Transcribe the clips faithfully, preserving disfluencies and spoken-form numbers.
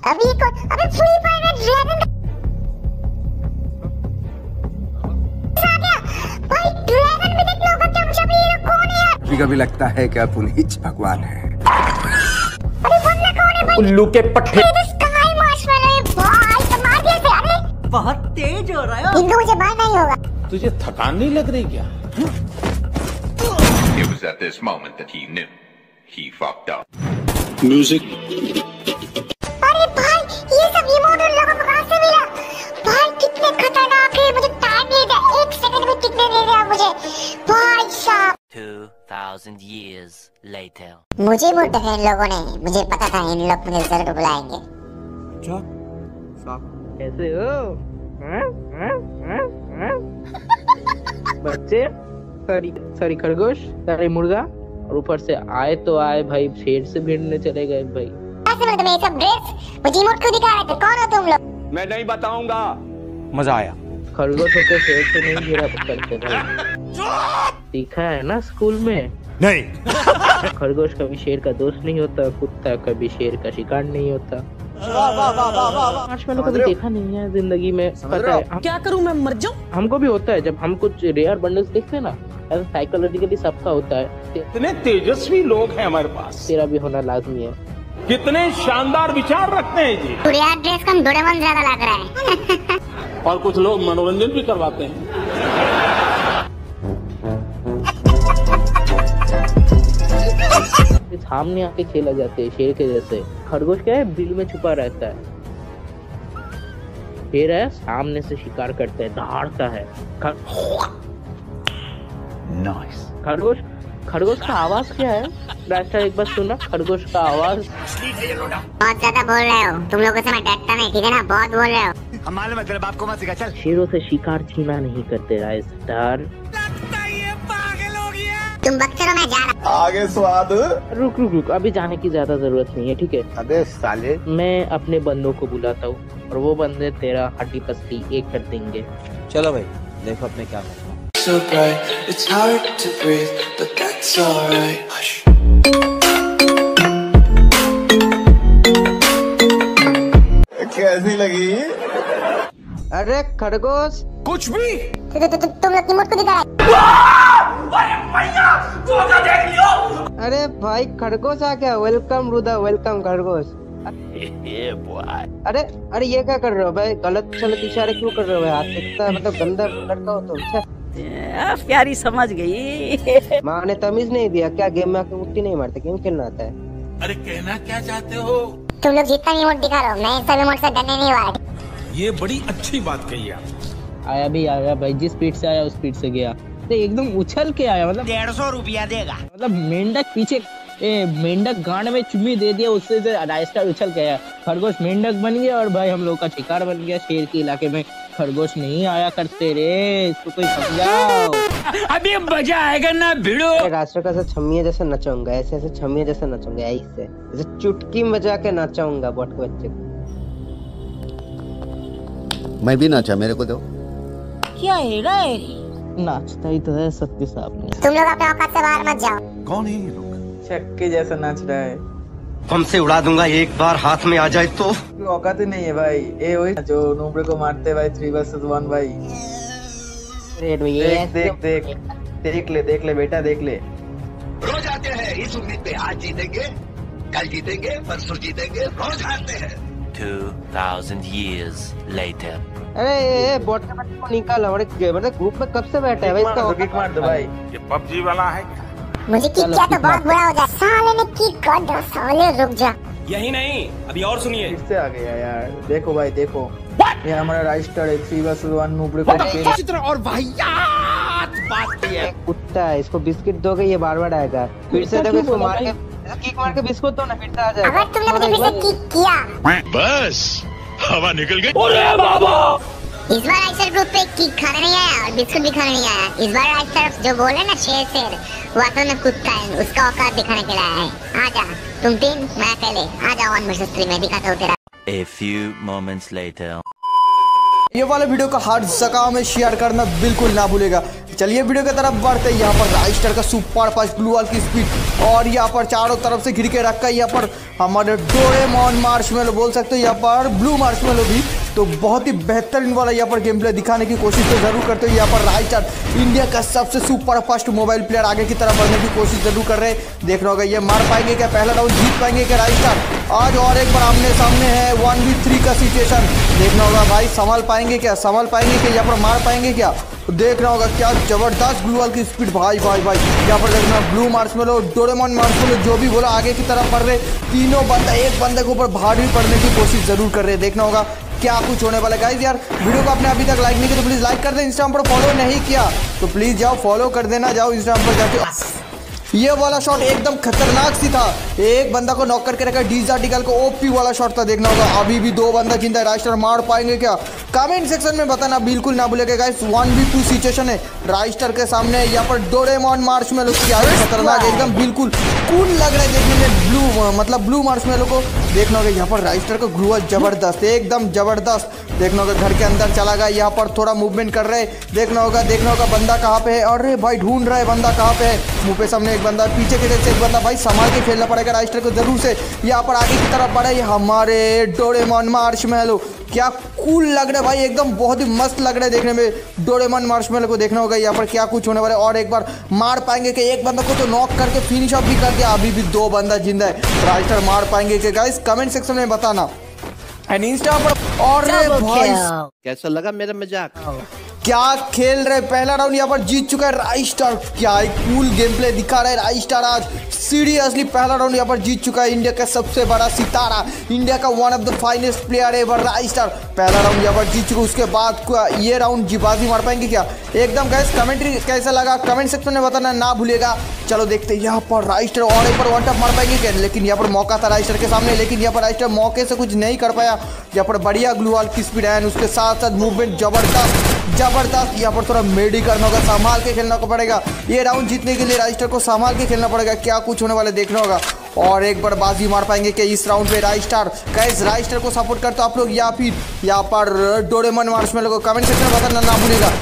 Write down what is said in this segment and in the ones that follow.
अभी को अबे फ्री फायर में ड्रैगन आ गया भाई। ड्रैगन भी देख लो चमचा भी। ये कौन है यार? कभी कभी लगता है कि आप उन्हीं भगवान है। अरे बंदा कौन है भाई? उल्लू के पट्टे। ये तो स्काई मार्शमैलो है भाई। तो मार दिया इसे। अरे बहुत तेज हो रहा है। इनको मुझे मारना ही होगा। तुझे थकान नहीं लग रही क्या? It was at this moment that he knew he fucked up. Music. अरे भाई ये सब इमोट उन लोगों को कहां से मिला? भाई कितने खतरनाक है। मुझे टाइम नहीं दे। एक सेकंड में कितने दे रहे आप मुझे भाई साहब। Two thousand years later. मुझे इमोट है इन लोगों ने। मुझे पता था इन लोग मुझे जरूर बुलाएंगे। क्या? साहब कैसे हो? हाँ? हाँ? हाँ? हाँ? बच्चे सारी सारी खरगोश सारी मुर्गा और ऊपर से आए तो आए भाई शेर से भिड़ने चले गए भाई। ऐसे में तुम्हें सब ड्रेस मुझे इमोट क्यों दिखा रहे थे? कौन हो तुम लोग? मैं नहीं बताऊंगा। मजा आया। खरगोश होकर शेर से नहीं गिरा करते भाई। सीखा है ना स्कूल में? नहीं। खरगोश कभी शेर का दोस्त नहीं होता, कुत्ता कभी शेर का शिकार नहीं होता। मार्शमैलो कभी देखा नहीं है जिंदगी में। पता है क्या करूं मैं, मर जाऊं? हमको भी होता है जब हम कुछ रेयर बंडल्स देखते हैं ना, ऐसा साइकोलॉजिकली सबका होता है। इतने तेजस्वी लोग हैं हमारे पास। तेरा भी होना लाजमी है। कितने शानदार विचार रखते हैं जी। तो यार ड्रेस का डोरेमोन ज्यादा लग रहा है। और कुछ लोग मनोरंजन भी करवाते हैं। सामने आके खेला जाते हैं शेर के जैसे। खरगोश क्या है, बिल में छुपा रहता है। शेर है सामने से शिकार करता है, दहाड़ता है। खर... नाइस। खरगोश खरगोश का आवाज क्या है? रास्ता एक बार सुना खरगोश का आवाज। बहुत ज्यादा बोल रहे हो तुम लोगों से। मैं डरता नहीं, ठीक है ना? बहुत बोल रहे हो। हमारे मतलब आपको मत सिखा। चल शेरों से शिकार छीना नहीं करते राइस्टार। तुम बच्चे हो, मैं जा रहा। आगे स्वाद। रुक रुक रुक अभी जाने की ज्यादा जरूरत नहीं है, ठीक है? अबे साले। मैं अपने बंदों को बुलाता हूँ और वो बंदे तेरा हड्डी पसली एक कर देंगे। चलो भाई देखो अपने क्या करना। So bright, it's hard to breathe, but that's alright. Hush. कैसी लगी? अरे खरगोश कुछ भी। तु, तु, तु, तु, तुम लोग इमोट को दिखा रहे। अरे भाई खरगोश आ गया। वेलकम रुदा, वेलकम खरगोश। अरे अरे ये क्या कर रहे हो भाई? गलत गलत इशारे क्यों कर रहे हो भाई? हाथ दिखता मतलब गंदा लड़का हो तुम। प्यारी समझ गई। माँ ने तमीज नहीं दिया क्या? गेम में आके मुट्ठी नहीं मारते, गेम खेलना आता है। अरे कहना क्या चाहते हो? तुम लोग जितना इमोट दिखा रहे हो मैं सब इमोट से डरने नहीं वाला। ये बड़ी अच्छी बात कही आप। आया भी आया भाई, जिस स्पीड से आया उस स्पीड से गया। तो एकदम उछल के आया, मतलब डेढ़ सौ रुपया देगा। मतलब मेंढक पीछे ए, मेंढक गांड में चुम्मी दे दिया, उससे राइस्टार उछल गया। खरगोश मेंढक बन गया और भाई हम लोग का शिकार बन गया। शेर के इलाके में खरगोश नहीं आया करते रे, इसको कोई समझाओ। अभी मजा आएगा ना भिड़ो। राष्ट्र का छमिया जैसा नचाऊंगा, ऐसे ऐसे छमिया जैसा नचाऊंगा, ऐसे ऐसे चुटकी बजा के नचाऊंगा बट को बच्चे को। मैं भी नाचा, मेरे को दो। क्या है रे? नाचता ही तो है सत्य साहब ने। तुम लोग अपने औकात से बाहर मत जाओ। कौन है ये लोग? छक्के जैसा नाच रहा है। हमसे उड़ा दूंगा एक बार हाथ में आ जाए तो। औकात ही नहीं है भाई। ए वही जो नूबड़े को मारते भाई, थ्री वर्सेस वन भाई। देख देख देख देख ले देख ले बेटा देख ले। रोज आते हैं इस उम्मीद पे आज जीतेंगे, कल जीतेंगे, परसों जीतेंगे, रोज हारते हैं। Two thousand years later. अरे ए, बॉट के बच्चे को निकाल। हमारे मतलब ग्रुप में कब से बैठा है भाई? इसका किक मार दो भाई। ये पबजी वाला है क्या? मुझे किक किया तो बहुत बुरा हो जाए। साले ने किक कर दो, साले रुक जा। यही नहीं अभी और सुनिए। फिर से आ गया यार। देखो भाई देखो, ये हमारा राइस्टार है। थ्री वर्सेस वन नूबड़े को चित्र और वाहियात बात की है। कुत्ता है, इसको बिस्किट दोगे ये बार बार आएगा। फिर से देखो इसको मार के किक मार के बिस्कुट दो ना, फिर से आ जाएगा। अगर तुम लोग ने फिर से किक किया बस हवा निकल गई। अरे बाबा इस बार राइस्टार ग्रुप पे किक खाने नहीं आया और बिस्कुट भी खाने नहीं आया। इस बार राइस्टार जो बोले ना शेर शेर, वो असल में कुत्ता है, उसका औकात दिखाने के लिए आया है। आजा तुम तीन, मैं अकेले। आजा वन वर्सेस थ्री में दिखाता हूँ तेरा। A few moments later. ये वाले वीडियो का हार्ड सका में शेयर करना बिल्कुल ना भूलेगा। चलिए वीडियो की तरफ बढ़ते हैं। यहाँ पर राइस्टर का सुपर फास्ट ग्लू वॉल की स्पीड और यहाँ पर चारों तरफ से घिर के रखा है। यहाँ पर हमारे डोरेमोन मार्शमेलो बोल सकते हो, यहाँ पर ब्लू मार्शमेलो भी, तो बहुत ही बेहतरीन वाला यहाँ पर गेम प्ले दिखाने की कोशिश तो जरूर करते हो। यहाँ पर राइस्टर इंडिया का सबसे सुपर फास्ट मोबाइल प्लेयर आगे की तरफ बढ़ने की कोशिश जरूर कर रहे हैं। देखना होगा ये मार पाएंगे क्या, पहला राउंड जीत पाएंगे क्या राइस्टर। आज और एक बार आमने सामने है वन वी थ्री का सिचुएशन। देखना होगा भाई संभाल पाएंगे क्या, संभाल पाएंगे क्या, यहाँ पर मार पाएंगे क्या। देखना होगा क्या जबरदस्त ग्लू वॉल की स्पीड भाई भाई भाई। यहाँ पर देखना ब्लू मार्शमेलो डोरेमोन मार्शमेलो जो भी बोला आगे की तरफ बढ़ रहे, तीनों बंदा एक बंदे के ऊपर भारी पड़ने की कोशिश जरूर कर रहे हैं। देखना होगा क्या कुछ होने वाला है। गाइस यार वीडियो को आपने अभी तक लाइक नहीं किया तो प्लीज लाइक कर दे। इंस्टाग्राम पर फॉलो नहीं किया तो प्लीज जाओ फॉलो कर देना, जाओ इंस्टाग्राम पर जाके। ये वाला शॉट एकदम खतरनाक सी था, एक बंदा को नॉक करके रखा, डीजा टिकल को ओपी वाला शॉट था। देखना होगा अभी भी दो बंदा जिंदा है, राइस्टर मार पाएंगे क्या, कमेंट सेक्शन में बताना बिल्कुल ना भूलेगा guys. One v two situation है राइस्टर के सामने, यहाँ पर डोरेमोन मार्शमेलो क्या है खतरनाक एकदम बिल्कुल कूल लग रहा है देखने में ब्लू मतलब ब्लू मार्शमेलो को। देखना होगा यहाँ पर राइस्टर का ग्लू जबरदस्त एकदम जबरदस्त। देखना होगा घर के अंदर चला गया, यहाँ पर थोड़ा मूवमेंट कर रहे हैं। देखना होगा देखना होगा बंदा कहाँ पे है, अरे भाई ढूंढ रहा है बंदा कहाँ पे है। मुंह पे सामने एक बंदा, पीछे की तरफ से एक बंदा, भाई संभाल के खेलना पड़ेगा राइस्टर को जरूर से। यहाँ पर आगे की तरफ बढ़े हमारे डोरेमोन मार्शमेलो, क्या कूल लग रहा है भाई एकदम बहुत ही मस्त लग रहा है देखने में डोरेमोन मार्शमेलो को। देखना होगा यहाँ पर क्या कुछ होने वाला है और एक बार मार पाएंगे कि एक बंदा को तो नॉक करके फिनिश ऑफ भी कर दिया, अभी भी दो बंदा जिंदा है। राइस्टर मार पाएंगे कि गाइस कमेंट सेक्शन में बताना एंड इंस्टा पर। और भाई कैसा लगा मेरा मजाक, क्या खेल रहे, पहला राउंड यहाँ पर जीत चुका है राइस्टर। क्या एक कूल गेम प्ले दिखा रहा है राइस्टर आज, सीरियसली पहला राउंड यहाँ पर जीत चुका है। इंडिया का सबसे बड़ा सितारा, इंडिया का one of the finest player है राइस्टर, पहला राउंड यहाँ पर जीत चुका। उसके बाद ये राउंड जीबाजी मार पाएंगे क्या एकदम। गैस कमेंट्री कैसा लगा कमेंट सेक्शन में बताना ना भूलेगा। चलो देखते हैं यहाँ पर राइस्टर और एक बार वन टॉप मार पाएंगे क्या, लेकिन यहाँ पर मौका था राइस्टर के सामने, लेकिन यहाँ पर राइस्टर मौके से कुछ नहीं कर पाया। यहाँ पर बढ़िया ग्लू वॉल की स्पीड है, उसके साथ साथ मूवमेंट जबरदस्त जबरदस्त। यहाँ पर थोड़ा मेडी करना होगा, संभाल के खेलना पड़ेगा ये राउंड जीतने के लिए, राइस्टर को संभाल के खेलना पड़ेगा। क्या कुछ होने वाला देखना होगा और एक बार बाजी मार पाएंगे कि इस राउंड पे राइस्टर। गाइस राइस्टर को सपोर्ट करते हो आप लोग या फिर यहाँ पर डोरेमोन मार्शमेलो को, कमेंट सेक्शन में बताना ना भूलेगा।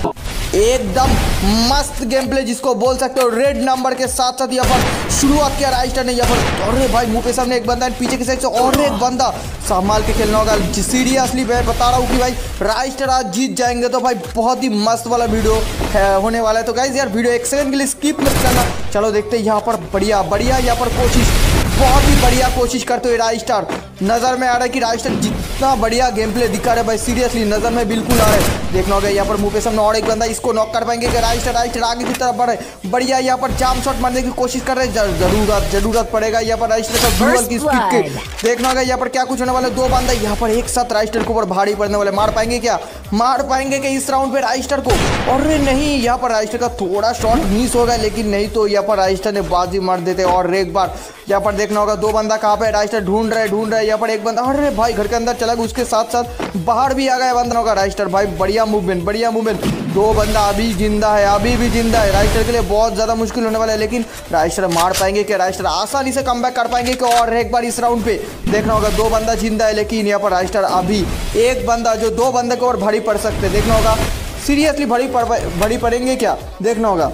एकदम मस्त गेम प्ले जिसको बोल सकते हो, रेड नंबर के साथ साथ यहाँ पर शुरुआत किया राइस्टर ने। यहाँ पर अरे भाई मुंह पे सामने एक बंदा है, पीछे की साइड से और एक बंदा, संभाल के खेलना होगा। सीरियसली मैं बता रहा हूँ कि भाई राइस्टर आज जीत जाएंगे तो भाई बहुत ही मस्त वाला वीडियो है होने वाला है। तो गाइस यार वीडियो एक सेकंड के लिए स्किप मत करना। चलो देखते हैं यहाँ पर बढ़िया बढ़िया यहाँ पर कोशिश, बहुत ही बढ़िया कोशिश करते हुए राइस्टर। नजर में आ रहा है कि राइस्टर जितना बढ़िया गेम प्ले दिखा रहे भाई, सीरियसली नजर में बिल्कुल आ रहा है। देखना होगा यहाँ पर मुंह पे सामने और एक बंदा, इसको नॉक कर पाएंगे कि राइस्टर। राइस्टर आगे की तरफ बढ़े, बढ़िया यहाँ पर जाम शॉट मारने की कोशिश कर रहे हैं, जरूरत जरूरत पड़ेगा यहाँ पर राइस्टर का ग्लू वॉल की स्पीड के। देखना होगा यहाँ पर क्या कुछ होने वाला, दो बंदा यहाँ पर एक साथ राइस्टर के ऊपर भारी पड़ने वाले, मार पाएंगे क्या, मार पाएंगे कि इस राउंड पे राइस्टर को। अरे नहीं यहाँ पर राइस्टर का थोड़ा शॉट मिस हो गया, लेकिन नहीं तो यहाँ पर राइस्टर ने बाजी मार देते। और एक बार यहाँ पर देखना होगा दो बंदा कहाँ पे राइस्टर ढूंढ रहे ढूंढ रहे यहाँ पर एक बंदा, अरे भाई घर के अंदर चला गया, उसके साथ साथ बाहर भी आ गया बंदा होगा राइस्टर। भाई बढ़िया मूवमेंट बढ़िया मूवमेंट, दो बंदा अभी जिंदा है, अभी भी जिंदा है। राइस्टर के लिए बहुत ज्यादा मुश्किल होने वाला है, लेकिन राइस्टर मार पाएंगे कि राइस्टर आसानी से कमबैक कर पाएंगे कि। और एक बार इस राउंड पे देखना होगा दो बंदा जिंदा है, लेकिन यहाँ पर राइस्टर अभी एक बंदा जो दो बंदे के ऊपर भारी पड़ सकते हैं। देखना होगा सीरियसली भारी पड़ भारी पड़ेंगे क्या, देखना होगा।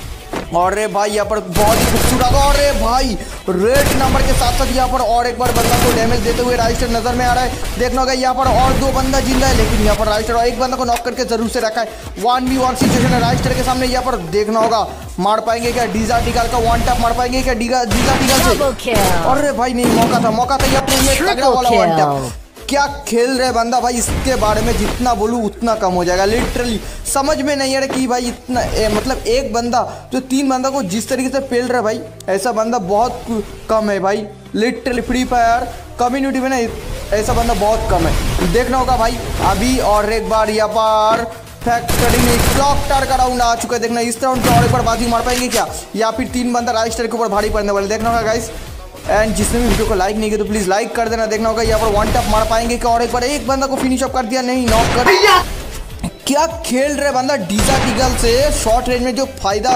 और रे भाई यहाँ पर बहुत ही खूबसूरत, और रे भाई रेड नंबर के साथ साथ यहाँ पर और एक बार बंदा को डैमेज देते हुए राइस्टर नजर में आ रहा है। देखना होगा यहाँ पर और दो बंदा जिंदा है, लेकिन यहाँ पर राइस्टर और एक बंदा को नॉक करके जरूर से रखा है। वन वी वन सिचुएशन है राइस्टर के सामने। यहाँ पर देखना होगा मार पाएंगे क्या, डीजा टिकल का वन टैप मार पाएंगे क्या डीजा टिकल से। अरे भाई नहीं मौका था मौका था यहाँ पर तगड़ा वाला वन टैप। क्या खेल रहे बंदा भाई, इसके बारे में जितना बोलूँ उतना कम हो जाएगा। लिटरली समझ में नहीं आ रहा कि भाई इतना ए, मतलब एक बंदा जो तीन बंदा को जिस तरीके से पेल रहा है भाई, ऐसा बंदा बहुत कम है भाई। लिटरली फ्री फायर कम्युनिटी में ना ऐसा बंदा बहुत कम है। देखना होगा भाई अभी और एक बार यहाँ पर फैक्ट्री में क्लॉक टार का राउंड आ चुका है। देखना इस राउंड पे और एक बार बाजी मार पाएंगे क्या, या फिर तीन बंदा राइस्टर के ऊपर भारी पड़ने वाले। देखना होगा गाइस, एंड जिसने भी वीडियो को लाइक नहीं किया तो प्लीज लाइक कर देना। देखना होगा यहाँ पर वन टैप मार पाएंगे क्या, और एक बार एक बंदा को फिनिश अप कर दिया, नहीं नॉक कर दिया। क्या खेल रहे बंदा, डीजा टिकल से शॉर्ट रेंज में जो फायदा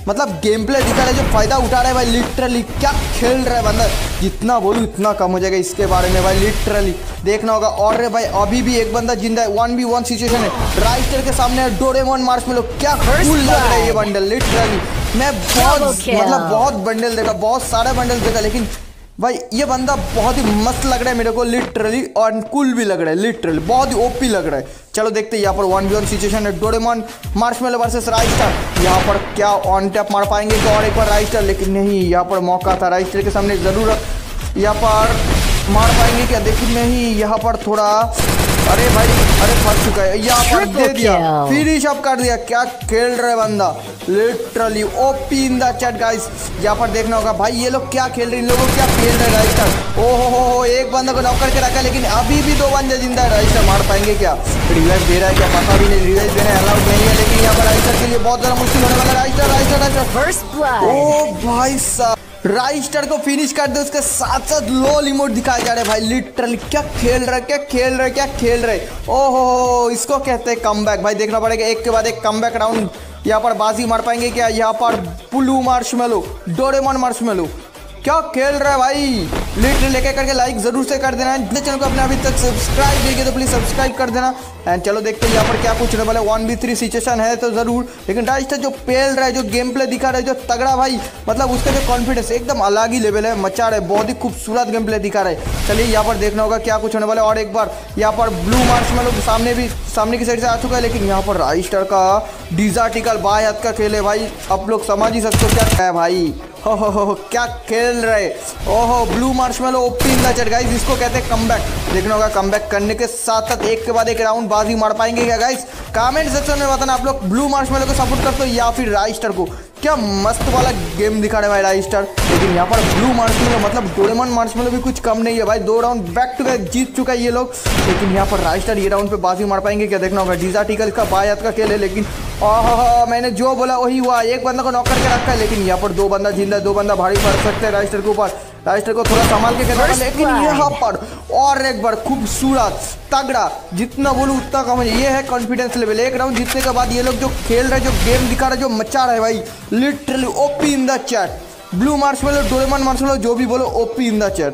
मतलब गेम प्ले दिखा रहा है, जो फायदा उठा रहा है भाई लिटरली। क्या खेल रहा है बंदा, जितना बोलूँ इतना कम हो जाएगा इसके बारे में भाई लिटरली। देखना होगा। और रे भाई अभी भी एक बंदा जिंदा है, वन बी वन सिचुएशन है, राइस्टर के सामने डोरेमोन मार्शमेलो। क्या कूल लग रहा है ये बंडल लिटरली। मैं बहुत मतलब बहुत बंडल देखा, बहुत सारे बंडल देखा, लेकिन भाई ये बंदा बहुत ही मस्त लग रहा है मेरे को लिटरली, और कूल भी लग रहा है लिटरली, बहुत ही ओपी लग रहा है। चलो देखते हैं यहाँ पर वन बी वन सिचुएशन है, डोरेमोन मार्शमेलो वर्सेस राइस्टर। यहाँ पर क्या ऑन टैप मार पाएंगे क्या और एक बार राइस्टर, लेकिन नहीं, यहाँ पर मौका था राइस्टर के सामने, जरूरत यहाँ पर मार पाएंगे क्या, लेकिन नहीं, यहाँ पर थोड़ा अरे भाई अरे फंस चुका है, यहाँ पर दे दिया, फिनिश अप कर दिया। क्या खेल रहा है बंदा literally, OP in the chat guys. यहाँ पर देखना होगा भाई ये लोग क्या खेल रहे हैं, इन लोगों को क्या खेल रहे हैं राइस्टर। ओहो हो हो एक बंदा को नॉक करके रखा, लेकिन अभी भी दो बंदे जिंदा है। राइस्टर मार पाएंगे क्या, रिवाइव दे रहा है क्या, पता भी नहीं, रिवाइव देना अलाउड नहीं है, लेकिन यहाँ पर राइस्टर के लिए बहुत ज्यादा मुश्किल होने वाला है। राइस्टर राइस्टर राइस्टर ओ भाई साहब, राइस्टर को फिनिश कर दे, उसके साथ साथ लोल इमोट दिखाए जा रहे हैं भाई लिटरली। क्या खेल रहे क्या खेल रहे क्या खेल रहे ओहो, इसको कहते हैं कमबैक भाई। देखना पड़ेगा एक के बाद एक कमबैक राउंड, यहाँ पर बाजी मार पाएंगे क्या, यहाँ पर ब्लू मार्शमेलो डोरेमोन मार्शमेलो। क्या खेल रहा है भाई लिटरली। लेके करके लाइक जरूर से कर देना, चैनल को अपने अभी तक सब्सक्राइब नहीं किया तो प्लीज सब्सक्राइब कर देना। एंड चलो देखते हैं यहाँ पर क्या कुछ होने वाला है। वन बी थ्री सिचुएशन है तो जरूर, लेकिन राइस्टर जो पेल रहा है, जो गेम प्ले दिखा रहा है, जो तगड़ा भाई, मतलब उसका जो कॉन्फिडेंस एकदम अलग ही लेवल है, मचा रहा है, बहुत ही खूबसूरत गेम प्ले दिखा रहा है। चलिए यहाँ पर देखना होगा क्या कुछ होने वाला है। और एक बार यहाँ पर ब्लू मार्शमेलो सामने भी सामने की साइड से आ चुका है, लेकिन यहाँ पर राइस्टर का डिजार्टिकल बाय हाथ का खेल है भाई, आप लोग समझ ही सकते हो क्या है भाई। हो हो हो क्या खेल रहे, ओहो Blue Marshmello OP in the chat guys, इसको कहते हैं कमबैक। देखना होगा कमबैक करने के साथ साथ एक के बाद एक राउंड बाजी मार पाएंगे क्या गाइस। कमेंट सेक्शन में बताना आप लोग ब्लू मार्शमेलो को सपोर्ट करते हो या फिर राइस्टर को। क्या मस्त वाला गेम दिखा रहे भाई राइस्टर, लेकिन यहाँ पर ब्लू मार्शमेलो मतलब डोरेमोन मार्शमेलो भी कुछ कम नहीं है भाई। दो राउंड बैक टू बैक जीत चुका है ये लोग, लेकिन यहाँ पर राइस्टर ये राउंड पे बाजी मार पाएंगे क्या। देखना होगा डिजार्टिकल का बाय हाथ का खेल है, लेकिन आहा मैंने जो बोला वही हुआ, एक बंदा को नॉक करके रखा है, लेकिन यहाँ पर दो बंदा जिंदा, दो बंदा भारी पड़ सकते हैं राइस्टर के ऊपर। राइस्टर को थोड़ा संभाल के खेलना, लेकिन यहाँ पर और एक बार खूबसूरत तगड़ा, जितना बोलूँ उतना कम है। ये है कॉन्फिडेंस लेवल। एक राउंड जीतने के बाद ये लोग जो खेल रहे, जो गेम दिखा रहे, जो मचा रहे भाई literally OP in the chat. Blue Marshmello Doraemon marshmallow जो भी बोलो, ओपी इन द चैट,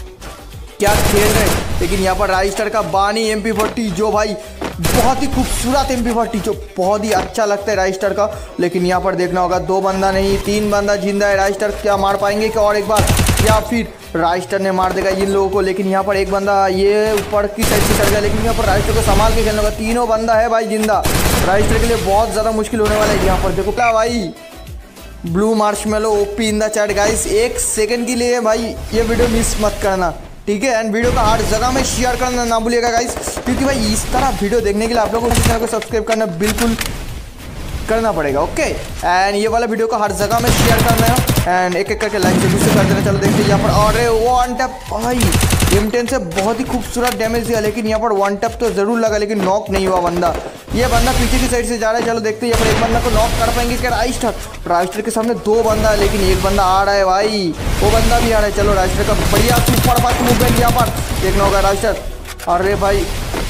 क्या खेल रहे। लेकिन यहाँ पर राइस्टर का बानी एम पी फोर्टी जो भाई बहुत ही खूबसूरत एम पी फोर्टी, जो बहुत ही अच्छा लगता है राइस्टर का। लेकिन यहाँ पर देखना होगा दो बंदा नहीं तीन बंदा जिंदा है। राइस्टर क्या मार पाएंगे क्या और एक बार, या फिर राइस्टर ने मार देगा इन लोगों को। लेकिन यहाँ पर एक बंदा ये ऊपर की साइड से चढ़ गया, लेकिन यहाँ पर राइस्टर को संभाल के खेलना होगा। तीनों बंदा है भाई जिंदा, राइस्टर के लिए बहुत ज़्यादा मुश्किल होने वाला है। यहाँ पर देखो क्या भाई, Blue Marshmello OP in the chat guys. एक सेकंड के लिए भाई ये वीडियो मिस मत करना, ठीक है। एंड वीडियो को हर जगह में शेयर करना ना भूलिएगा गाइस, क्योंकि भाई इस तरह वीडियो देखने के लिए आप लोगों को चैनल को सब्सक्राइब करना बिल्कुल करना पड़ेगा, ओके। एंड ये वाला वीडियो को हर जगह में शेयर करना है, एंड एक एक करके लाइक जरूर से कर देना। चलो देखते हैं यहाँ पर, अरे वन टैप भाई एम टेन से बहुत ही खूबसूरत डैमेज दिया, लेकिन यहाँ पर वन टैप तो जरूर लगा, लेकिन नॉक नहीं हुआ बंदा। ये बंदा पीछे की साइड से जा रहा है। चलो देखते हैं यहाँ पर एक बंदा को नॉक कर पाएंगे क्या राइस्टर। राइस्टर के सामने दो बंदा है, लेकिन एक बंदा आ रहा है भाई, वो बंदा भी आ रहा है। चलो राइस्टर का बढ़िया सुपर फास्ट मूवमेंट यहाँ पर देखना होगा राइस्टर। अरे भाई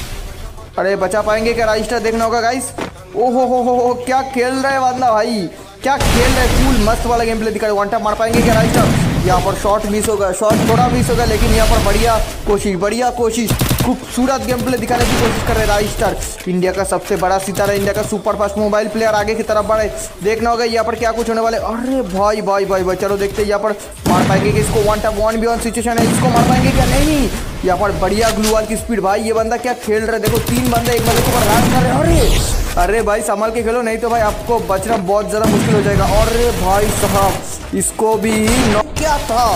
अरे बचा पाएंगे क्या राइस्टर, देखना होगा गाइस। ओहो हो हो हो क्या खेल रहा है बंदा भाई, क्या खेल रहा है, कूल मस्त वाला गेम प्ले दिखा रहा है। वन टैप मार पाएंगे क्या राइस्टर। यहाँ पर शॉट मिस होगा, शॉट थोड़ा मिस होगा, लेकिन यहाँ पर बढ़िया कोशिश बढ़िया कोशिश खूबसूरत गेम प्ले दिखाने की कोशिश कर रहे हैं राइस्टर। इंडिया का सबसे बड़ा सितारा, इंडिया का सुपर फास्ट मोबाइल प्लेयर आगे की तरफ बढ़े। देखना होगा यहाँ पर क्या कुछ होने वाले। अरे भाई भाई भाई भाई चलो देखते हैं यहाँ पर मार पाएंगे कि इसको। One tap one v one situation है, इसको मार पाएंगे क्या, नहीं। यहाँ पर बढ़िया ग्लूवाल की स्पीड भाई, ये बंदा क्या खेल रहा है। देखो तीन बंदे एक बंदे को रन कर रहे हैं। अरे अरे भाई संभाल के खेलो, नहीं तो भाई आपको बचना बहुत ज़्यादा मुश्किल हो जाएगा। अरे भाई साहब इसको भी नॉक क्या था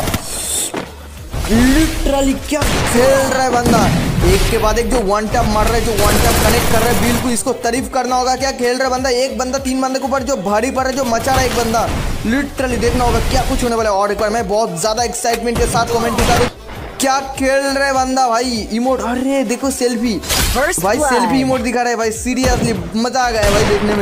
लिटरली, क्या खेल रहा है बंदा। एक के बाद एक जो वन टैप मार रहा है, जो वन टैप कनेक्ट कर रहा है, बिल्कुल इसको तारीफ करना होगा। क्या खेल रहा है बंदा, एक बंदा तीन बंदे के ऊपर जो भारी पड़ रहा है, जो मचा रहा है एक बंदा लिटरली। देखना होगा क्या कुछ होने वाला है। और एक बार मैं बहुत ज़्यादा एक्साइटमेंट के साथ कमेंट दिखा दूँ, क्या खेल रहे बंदा भाई। इमोट अरे देखो सेल्फी भाई, सेल्फी इमोट दिखा रहा है भाई, सीरियसली मजा आ गया है भाई देखने में।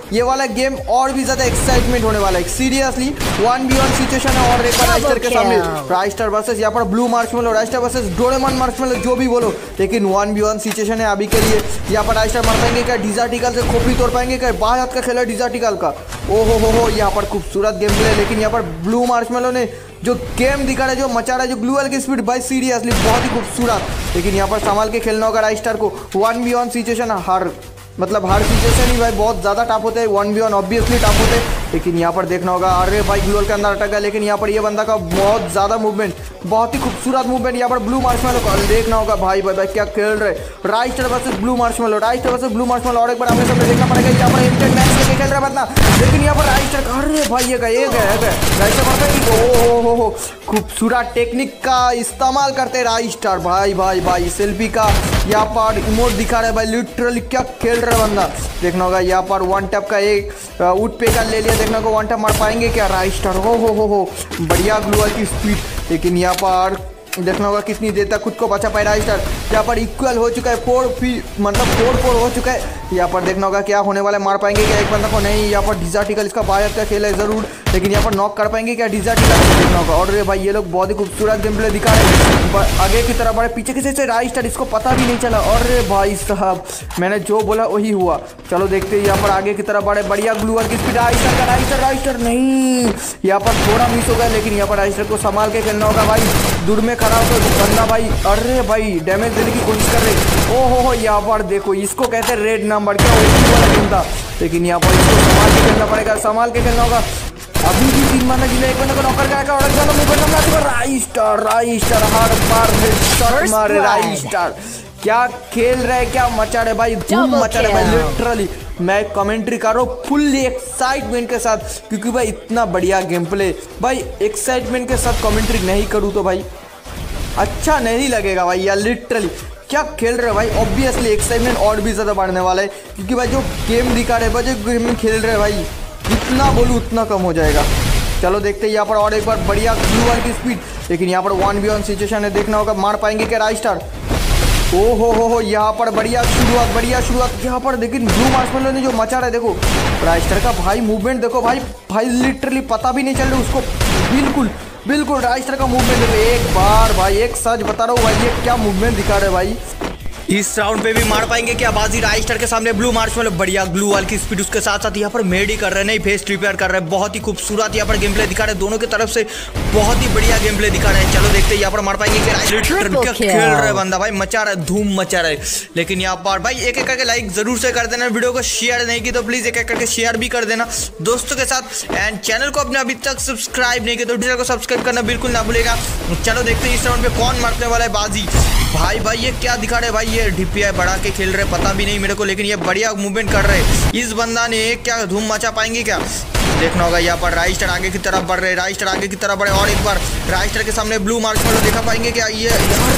ये वाला गेम और भी ज्यादा एक्साइटमेंट होने वाला है seriously. One v one situation है और एक बार राइस्टर के सामने राइस्टर वर्सेस यहाँ पर blue marshmallow, Raistar versus Doraemon marshmallow, जो भी बोलो, लेकिन वन बी वन सिचुएशन है अभी के लिए। यहाँ पर राइस्टर मार पाएंगे क्या, डिजार्टिकल से खोपड़ी तोड़ पाएंगे क्या, बाएं हाथ का खेला डिजार्टिकल का, ओ हो हो हो यहाँ पर खूबसूरत गेम प्ले। लेकिन यहाँ पर ब्लू मार्शमेलो ने जो गेम दिखा रहा है, जो मचा रहा है, जो ग्लू वाल की स्पीड भाई सीरियसली बहुत ही खूबसूरत। लेकिन यहाँ पर संभाल के खेलना होगा राइस्टर को। वन बी वन सिचुएशन हर मतलब हर सिचुएशन ही भाई बहुत ज़्यादा टफ होते हैं, one v one obviously tough होते हैं। लेकिन यहाँ पर देखना होगा, अरे भाई ग्लू वाल के अंदर अटक गया। लेकिन यहाँ पर ये बंदा का बहुत ज़्यादा मूवमेंट, बहुत ही खूबसूरत मूवमेंट यहाँ पर ब्लू मार्शमेलो को देखना होगा। भाई भाई भाई क्या खेल रहे Raistar versus blue marshmallow, Raistar versus blue marshmallow. और एक बार हमें सामने देखना पड़ेगा यहाँ पर इंटेंट मैच लेके खेल रहा है बंदा। लेकिन यहाँ पर राइस्टर, अरे भाई ये गए गए गए राइस्टर वर्सेस, ओ हो हो खूबसूरत टेक्निक का इस्तेमाल करते राइस्टर। भाई भाई भाई सेल्फी का यहाँ पर इमोट दिखा रहा है भाई, लिटरली क्या खेल रहा है बंदा। देखना होगा यहाँ पर वन टैप का एक उठ पे का ले लिया, देखना होगा वन टैप मार पाएंगे क्या राइस्टर। हो हो हो हो बढ़िया ग्लू वाल की स्पीड। लेकिन यहाँ पर देखना होगा कितनी देर तक खुद को बचा पाए राइस्टर। यहाँ पर इक्वल हो चुका है, फोर फी मतलब फोर फोर हो चुका है। यहाँ पर देखना होगा क्या होने वाला है, मार पाएंगे क्या एक बंदा को, नहीं। यहाँ पर डिजार्टिकल इसका बाहर का खेल है जरूर, लेकिन यहाँ पर नॉक कर पाएंगे क्या डिजार्टिकल, देखना होगा। और रे भाई ये लोग बहुत ही खूबसूरत गेम प्ले दिखा रहे हैं, आगे की तरफ बढ़े, पीछे किसी से राइस्टर, इसको पता भी नहीं चला। और रे भाई साहब मैंने जो बोला वही हुआ। चलो देखते हैं यहाँ पर आगे की तरफ बढ़े, बढ़िया ग्लू वाल की स्पीड, राइस्टर का राइस्टर राइस्टर नहीं, यहाँ पर थोड़ा मिस हो गया। लेकिन यहाँ पर राइस्टर को संभाल के खेलना होगा भाई, दूर में खड़ा हो बंदा भाई, अरे भाई डैमेज देने की कोशिश कर रहे। ओ हो हो यहाँ पर देखो, इसको कहते हैं रेड नंबर, क्या ओपी वाला गेम था। लेकिन यहाँ पर इसको संभाल के खेलना पड़ेगा, संभाल के खेलना होगा। अभी भी तीन बंदा जिले एक बंदा को नॉक करके आएगा, और एक बंदा मूवमेंट में आती है राइस्टर, राइस्टर हर बार शॉट मारे राइस्टर। क्या खेल रहे, क्या मचा रहे भाई, धूम मचा रहे भाई लिटरली। मैं कमेंट्री कर रहा हूँ फुल एक्साइटमेंट के साथ, क्योंकि भाई इतना बढ़िया गेम प्ले भाई, एक्साइटमेंट के साथ कमेंट्री नहीं करूँ तो भाई अच्छा नहीं लगेगा भाई यार। लिटरली क्या खेल रहे भाई, ऑब्वियसली एक्साइटमेंट और भी ज़्यादा बढ़ने वाला है, क्योंकि भाई जो गेम दिखा रहे भाई, जो गेम खेल रहे भाई, जितना बोलूँ उतना कम हो जाएगा। चलो देखते हैं यहाँ पर और एक बार बढ़िया ग्लू वाल की स्पीड। लेकिन यहाँ पर वन बी वन सिचुएशन है, देखना होगा मार पाएंगे क्या राइस्टर। ओ हो हो हो यहाँ पर बढ़िया शुरुआत, बढ़िया शुरुआत यहाँ पर। लेकिन ब्लू मार्शमेलो ने जो मचा रहा है देखो राइस्टर का भाई, मूवमेंट देखो भाई, भाई लिटरली पता भी नहीं चल रहा उसको, बिल्कुल बिल्कुल राइस्टर का मूवमेंट देखो एक बार भाई, एक सच बता रहा हूँ भाई, ये क्या मूवमेंट दिखा रहे भाई। इस राउंड पे भी मार पाएंगे क्या बाजी राइस्टर के सामने ब्लू मार्शमेलो, बढ़िया ग्लू वाल की स्पीड, उसके साथ साथ यहाँ पर मेड ही कर रहे हैं, नहीं फेस रिपेयर कर रहे हैं। बहुत ही खूबसूरत यहाँ पर गेम प्ले दिखा रहे हैं, दोनों की तरफ से बहुत ही बढ़िया गेम प्ले दिखा रहे हैं। चलो देखते हैं यहाँ पर मार पाएंगे क्या राइस्टर, क्या खेल रहे बंदा भाई, मचा रहा है, धूम मचा रहा है। लेकिन यहाँ पर भाई एक एक करके लाइक जरूर से कर देना, वीडियो को शेयर नहीं की तो प्लीज एक एक करके शेयर भी कर देना दोस्तों के साथ। एंड चैनल को अपने अभी तक सब्सक्राइब नहीं किया तो चैनल को सब्सक्राइब करना बिल्कुल ना भूलेगा। चलो देखते हैं इस राउंड पे कौन मारने वाला है बाजी। भाई भाई ये क्या दिखा रहे भाई, ये डीपीआई बढ़ा के खेल रहे, पता भी नहीं मेरे को, लेकिन ये बढ़िया मूवमेंट कर रहे। इस बंदा ने क्या धूम मचा पाएंगे क्या, देखना होगा। यहाँ पर राइस्टर आगे की तरफ बढ़ रहे, राइस्टर आगे की तरफ बढ़े, और एक बार राइस्टर के सामने ब्लू मार्शमेलो देखा पाएंगे क्या। ये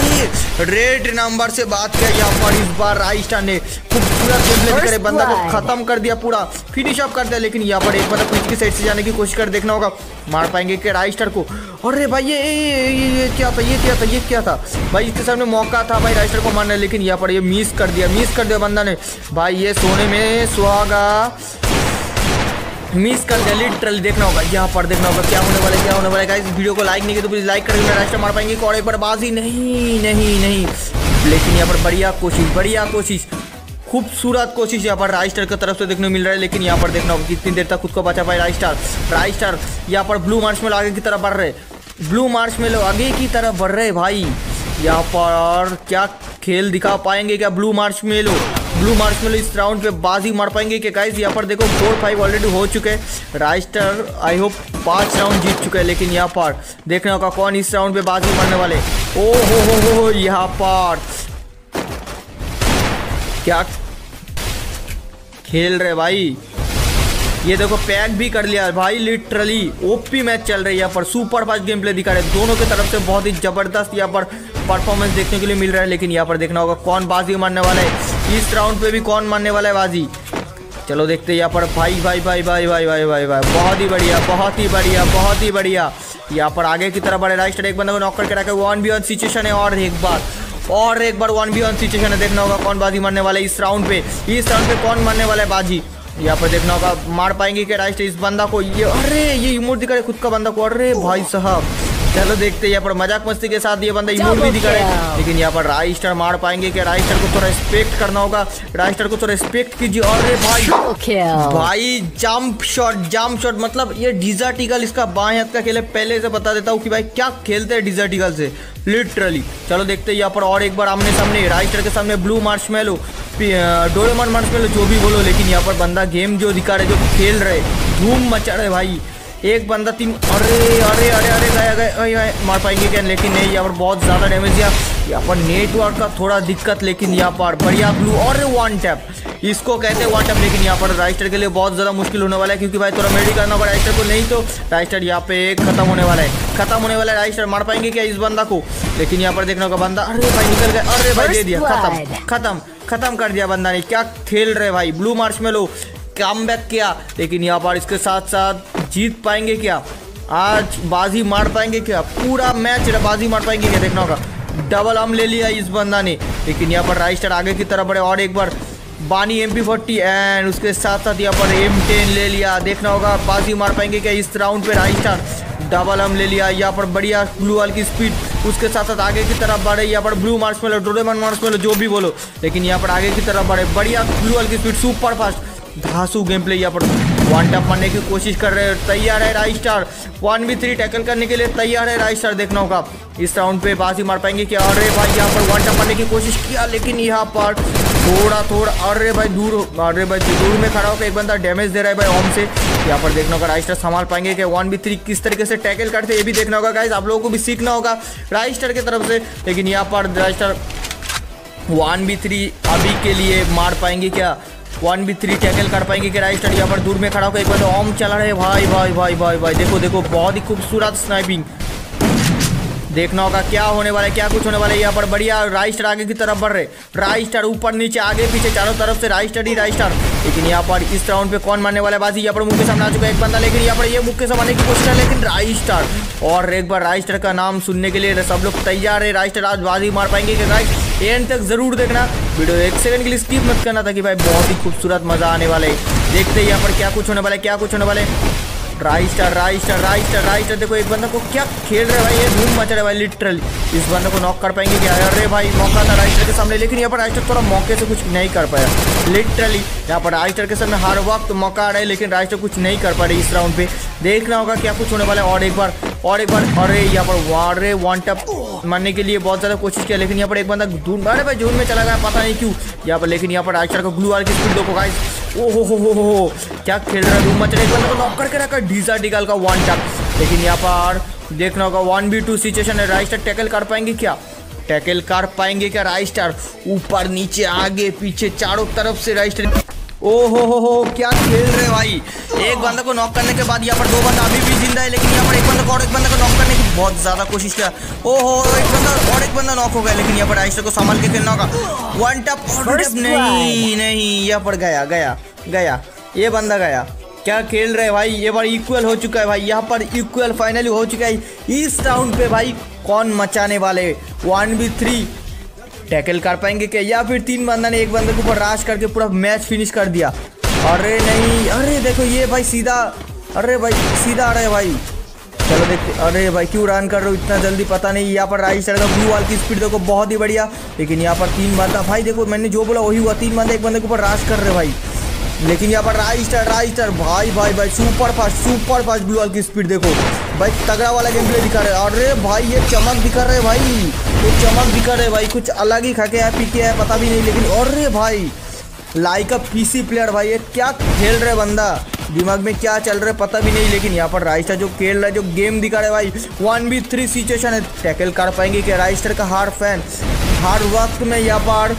यार रेड नंबर से बात किया यहाँ पर, इस बार राइस्टर ने खूबसूरत गेम प्ले करे, बंदा को खत्म कर दिया, पूरा फिनिश अप कर दिया। लेकिन यहाँ पर एक बंदा पीछे की साइड से जाने की कोशिश कर, देखना होगा मार पाएंगे क्या राइस्टर को। अरे भाई ये ये, ये ये क्या था, ये क्या था, ये क्या था भाई, इसके सामने मौका था भाई राइस्टर को मारने, लेकिन यहाँ पर ये मिस कर दिया, मिस कर दिया बंदा ने भाई, ये सोने में सुहागा मिस कर दिया लिटरली। देखना होगा यहाँ पर, देखना होगा क्या होने वाला है, क्या होने वाला है गाइस। वीडियो को लाइक नहीं किया तो प्लीज लाइक करके राइस्टर मार पाएंगे कौड़े पर बाजी, नहीं नहीं नहीं। लेकिन यहाँ पर बढ़िया कोशिश, बढ़िया कोशिश, खूबसूरत कोशिश यहाँ पर राइस्टर की तरफ से देखने को मिल रहा है। लेकिन यहाँ पर देखना होगा कितनी देर तक खुद को बचा पाए राइस्टर। राइस्टर यहाँ पर ब्लू मार्शमेलो आगे की तरफ बढ़ रहे, ब्लू मार्शमेलो आगे की तरफ बढ़ रहे भाई। यहाँ पर क्या खेल दिखा पाएंगे क्या ब्लू मार्शमेलो, ब्लू मार्शमेलो इस राउंड पे बाजी मार पाएंगे क्या गाइस। यहाँ पर देखो फोर फाइव ऑलरेडी हो चुके हैं, राइस्टर आई होप पांच राउंड जीत चुके हैं। लेकिन यहाँ पर देखना होगा कौन इस राउंड पे बाजी मारने वाले। ओ हो हो हो यहाँ पर क्या खेल रहे भाई, ये देखो पैक भी कर लिया भाई, लिटरली ओपी मैच चल रही है। यहाँ पर सुपर फास्ट गेम प्ले दिखा रहे, दोनों की तरफ से बहुत ही जबरदस्त यहाँ पर परफॉर्मेंस देखने के लिए मिल रहा है। लेकिन यहाँ पर देखना होगा कौन बाजी मारने वाला है, इस राउंड पे भी कौन मारने वाला है बाजी। चलो देखते हैं यहाँ पर भाई भाई भाई भाई भाई भाई भाई भाई बहुत ही बढ़िया, बहुत ही बढ़िया, बहुत ही बढ़िया। यहाँ पर आगे की तरफ बढ़े राइस्टर, एक बंदा को नॉक करके रखा, वन बी वन सिचुएशन है, और एक बार और एक बार वन बी वन सिचुएशन है। देखना होगा कौन बाजी मारने वाला है इस राउंड पे, इस राउंड पे कौन मारने वाला है बाजी। यहाँ पर देखना होगा मार पाएंगे क्या राइस्टर इस बंदा को। ये अरे ये इमोट दिखा रहे खुद का बंदा को। अरे भाई साहब चलो देखते हैं यहाँ पर मजाक मस्ती के साथ ये बंदा इमोट भी दिखा रहे हैं, लेकिन यहाँ पर राइस्टर मार पाएंगे क्या। राइस्टर को थोड़ा रिस्पेक्ट करना होगा, राइस्टर को थोड़ा रिस्पेक्ट कीजिए। अरे भाई भाई जंप शॉट जंप शॉट मतलब ये डिजर्ट ईगल इसका बाएं हाथ का खेल है। पहले से बता देता हूँ कि भाई क्या खेलते हैं डिजर्ट ईगल से लिटरली। चलो देखते हैं यहाँ पर और एक बार आमने सामने राइस्टर के सामने ब्लू मार्शमेलो डोरेमोन मार्शमेलो जो भी बोलो, लेकिन यहाँ पर बंदा गेम जो दिखा रहे जो खेल रहे धूम मचा रहे भाई। एक बंदा तीन अरे अरे अरे अरे गया गए मार पाएंगे क्या, लेकिन नहीं यहाँ पर बहुत ज़्यादा डैमेज दिया। यहाँ पर नेटवर्क का थोड़ा दिक्कत, लेकिन यहाँ पर बढ़िया ब्लू और वन टैप इसको कहते हैं वन टैप। लेकिन यहाँ पर राइस्टर के लिए बहुत ज़्यादा मुश्किल होने वाला है, क्योंकि भाई थोड़ा मेडी करना होगा राइस्टर को, नहीं तो राइस्टर यहाँ पे खत्म होने वाला है खत्म होने वाला है। राइस्टर मार पाएंगे क्या इस बंदा को, लेकिन यहाँ पर देखना होगा बंदा अरे भाई निकल गया। अरे भाई दे दिया खत्म खत्म खत्म कर दिया बंदा ने। क्या खेल रहे भाई ब्लू मार्शमेलो कम बैक किया, लेकिन यहाँ पर इसके साथ साथ जीत पाएंगे क्या, आज बाजी मार पाएंगे क्या, पूरा मैच बाजी मार पाएंगे क्या। देखना होगा डबल आर्म ले लिया इस बंदा ने, लेकिन यहाँ पर राइस्टर आगे की तरफ बढ़े और एक बार बानी एम पी फोर्टी एंड उसके साथ साथ यहाँ पर एम टेन ले लिया। देखना होगा बाजी मार पाएंगे क्या इस राउंड पे। राइस्टर डबल आर्म ले लिया, यहाँ पर बढ़िया ब्लू वाल की स्पीड, उसके साथ साथ आगे की तरफ बढ़े यहाँ पर ब्लू मार्शमेलो डोरेमोन मार्शमेलो जो भी बोलो, लेकिन यहाँ पर आगे की तरफ बढ़े बढ़िया ब्लू वाल की स्पीड सुपर फास्ट धांसू गेम प्ले। यहाँ पर वन टैप मारने की कोशिश कर रहे हैं, तैयार है Raistar one v three tackle करने के लिए तैयार है राइस्टर। देखना होगा इस राउंड पे बाजी मार पाएंगे क्या। अरे भाई यहाँ पर वन टैप मारने की कोशिश किया, लेकिन यहाँ पर थोड़ा थोड़ा अरे भाई दूर अरे भाई दूर में खड़ा होकर एक बंदा डैमेज दे रहा है भाई ओम से। यहाँ पर देखना होगा राइस्टर संभाल पाएंगे क्या, वन बी थ्री किस तरीके से टैकल करते ये भी देखना होगा गाइस। आप लोगों को भी सीखना होगा राइस्टर की तरफ से, लेकिन यहाँ पर राइस्टर वन बी थ्री अभी के लिए मार पाएंगे क्या, वन बी थ्री टैकल कर पाएंगे कि राइस्टर। यहाँ पर दूर में खड़ा होकर एक बार ओम चला रहे भाई भाई भाई भाई भाई देखो देखो बहुत ही खूबसूरत स्नाइपिंग। देखना होगा क्या होने वाला है क्या कुछ होने वाला है। यहाँ पर बढ़िया राइस्टर आगे की तरफ बढ़ रहे, राइस्टर ऊपर नीचे आगे पीछे चारों तरफ से राइस्टर ही राइस्टर। लेकिन यहाँ पर इस राउंड पे कौन मारने वाला है बाजी। यहाँ पर मुख के सामने आ चुका है एक बंदा, लेकिन यहाँ पर ये मुख के सामने मारने की कोशिश है, लेकिन राइस्टर और एक बार राइस्टर का नाम सुनने के लिए सब लोग तैयार है। राइस्टर आज बाजी मार पाएंगे कि गाइस एंड तक जरूर देखना वीडियो, एक सेकंड के लिए स्किप मत करना ताकि भाई बहुत ही खूबसूरत मजा आने वाला है। देखते हैं यहाँ पर क्या कुछ होने वाला है क्या कुछ होने वाला है। राइस्टर राइस्टर राइस्टर राइस्टर देखो एक बंदा को क्या खेल रहे भाई, ये धूम मचा रहे भाई लिटरली। इस बंदे को नॉक कर पाएंगे क्या। अरे भाई मौका था राइस्टर के सामने, लेकिन यहाँ पर राइस्टर थोड़ा मौके से कुछ नहीं कर पाया लिटरली। यहाँ पर राइस्टर के सामने हर वक्त मौका आ रहा है, लेकिन राइस्टर कुछ नहीं कर पा रहे इस राउंड पे। देखना होगा क्या कुछ होने वाला है। और एक बार और एक बार अरे यहाँ पर वारे वन टैप मारने के लिए बहुत ज़्यादा कोशिश किया, लेकिन यहाँ पर एक बंदा दूर अरे भाई जून में चला गया पता नहीं क्यों यहाँ पर। लेकिन यहाँ पर राइस्टर को ग्लू वाल की स्पीड देखो गाइस, ओ हो हो हो हो क्या खेल रहा है धूम मच रहा है। एक बंदा को नॉक करके रखा डिजर्ट ईगल का वन टैप, लेकिन यहाँ पर देखना होगा वन बी टू सिचुएशन है। राइस्टर टैकल कर पाएंगे क्या, टैकल कर पाएंगे क्या राइस्टर, ऊपर नीचे आगे पीछे चारों तरफ से राइस्टर। ओ हो हो हो क्या खेल रहे भाई। एक बंदा को नॉक करने के बाद यहाँ पर दो बंदा अभी भी जिंदा है, लेकिन यहाँ पर एक बंदा को और एक बंदा को नॉक करने की बहुत ज्यादा कोशिश किया। ओ हो एक बंदा और एक बंदा नॉक हो गया, लेकिन यहाँ पर राइस्टर को संभाल के खेलना होगा। वन टैप नहीं नहीं यहाँ पर गया गया गया ये बंदा गया। क्या खेल रहे भाई, ये बार इक्वल हो चुका है भाई, यहाँ पर इक्वल फाइनली हो चुका है। इस राउंड पे भाई कौन मचाने वाले, वन बी थ्री टैकल कर पाएंगे क्या, या फिर तीन बंदा ने एक बंदे के ऊपर राश करके पूरा मैच फिनिश कर दिया। अरे नहीं अरे देखो ये भाई सीधा अरे भाई सीधा आ रहा है भाई। चलो देखते अरे भाई क्यों रन कर रहे हो इतना जल्दी पता नहीं। यहाँ पर राइस्टर का ब्लू वाल की स्पीड देखो बहुत ही बढ़िया, लेकिन यहाँ पर तीन बंदा भाई देखो मैंने जो बोला वही हुआ, तीन बंदे एक बंदे के ऊपर राश कर रहे भाई। लेकिन यहाँ पर राइस्टर राइस्टर भाई भाई भाई super fast super fast blue wall की स्पीड देखो भाई, तगड़ा वाला गेम प्ले दिखा रहे। अरे भाई ये चमक दिखा रहे भाई, ये चमक दिखा रहे भाई, कुछ अलग ही खा के है पी के है पता भी नहीं, लेकिन अरे भाई लाइक अ पीसी प्लेयर भाई, ये क्या खेल रहे बंदा, दिमाग में क्या चल रहा है पता भी नहीं। लेकिन यहाँ पर राइस्टर जो खेल रहा है जो गेम दिखा रहे भाई, वन बी थ्री सिचुएशन है, टैकल कर पाएंगे क्या राइस्टर का हार्ड फैन हर वक्त में यहाँ पर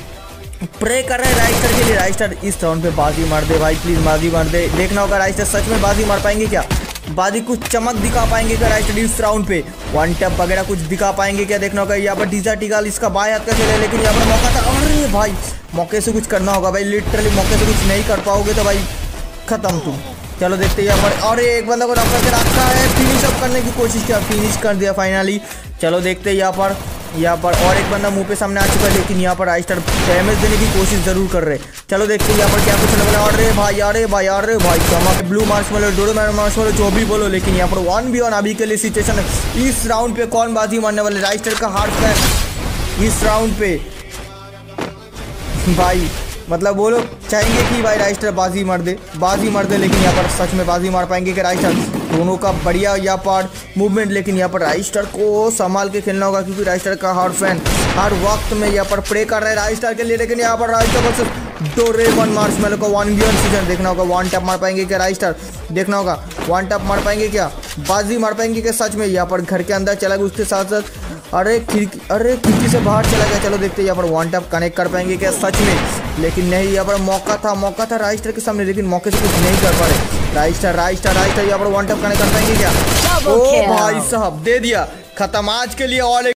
प्रे कर रहे हैं राइस्टर के लिए। राइस्टर इस राउंड पे बाजी मार दे भाई प्लीज बाजी मार दे। देखना होगा राइस्टर सच में बाजी मार पाएंगे क्या, बाजी कुछ चमक दिखा पाएंगे क्या राइस्टर इस राउंड पे, वन टैप वगैरह कुछ दिखा पाएंगे क्या। देखना होगा यहाँ पर डिजर्ट ईगल इसका बाएं हाथ का खेल है, लेकिन यहाँ पर मौका था। अरे भाई मौके से कुछ करना होगा भाई, लिटरली मौके से कुछ नहीं कर पाओगे तो भाई खत्म तुम। चलो देखते हैं यहाँ पर और एक बंदा को नॉक करके रखा है, फिनिश अप करने की कोशिश किया, फिनिश कर दिया फाइनली। चलो देखते हैं यहाँ पर यहाँ पर और एक बंदा मुंह पे सामने आ चुका है, लेकिन यहाँ पर राइस्टार डैमेज देने की कोशिश जरूर कर रहे हैं। चलो देखते हैं यहाँ पर क्या कुछ होने वाला है। अरे भाई अरे भाई अरे भाई चमक ब्लू मार्शमैलो डोडो मार्शमैलो जो भी बोलो, लेकिन यहाँ पर वन बी वन अभी के लिए सिचुएशन है। इस राउंड पे कौन बाजी मारने वाले? राइस्टार का हार्ड फैन इस राउंड पे भाई मतलब वो लोग चाहेंगे कि भाई राइस्टार बाजी मार दे बाजी मार दे, लेकिन यहाँ पर सच में बाजी मार पाएंगे कि राइस्टार? दोनों का बढ़िया यहाँ पर मूवमेंट, लेकिन यहाँ पर राइस्टार को संभाल के खेलना होगा, क्योंकि राइस्टार का हार्ड फैन हर वक्त में यहाँ पर प्रे कर रहे हैं राइस्टार के लिए। लेकिन यहाँ पर राइस्टार वर्सेस डोरेमोन मार्शमैलो का वन बी वन सीजन देखना होगा। वन टैप मार पाएंगे क्या राइस्टार? देखना होगा वन टैप मार पाएंगे क्या, बाजी मार पाएंगे क्या सच में? यहाँ पर घर के अंदर चला गया, उसके साथ साथ अरे खिड़की अरे खिड़की से बाहर चला गया। चलो देखते हैं यहाँ पर वन टैप कनेक्ट कर पाएंगे क्या सच में? लेकिन नहीं, यहाँ पर मौका था मौका था राइस्टार के सामने, लेकिन मौके से कुछ नहीं कर पा रहे राइस्टार राइस्टार राइस्टार यहाँ पर वन टैप कनेक्ट कर पाएंगे क्या? ओ भाई साहब दे दिया खत्म आज के लिए। ऑल